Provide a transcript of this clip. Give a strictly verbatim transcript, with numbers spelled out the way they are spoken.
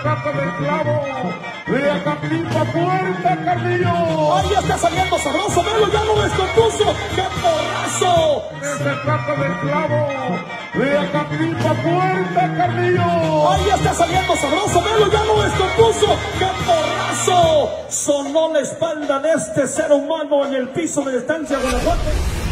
trata del clavo. Le acaplipa fuerte, Carrillo. Ahí está saliendo sabroso, velo, ya lo descompuso. ¡Qué porrazo! Se trata del clavo. Le acaplipa fuerte, Carrillo. Ahí está saliendo sabroso, velo, ya lo descompuso. ¡Qué porrazo! Sonó la espalda de este ser humano en el piso de Estancia Guanajuato.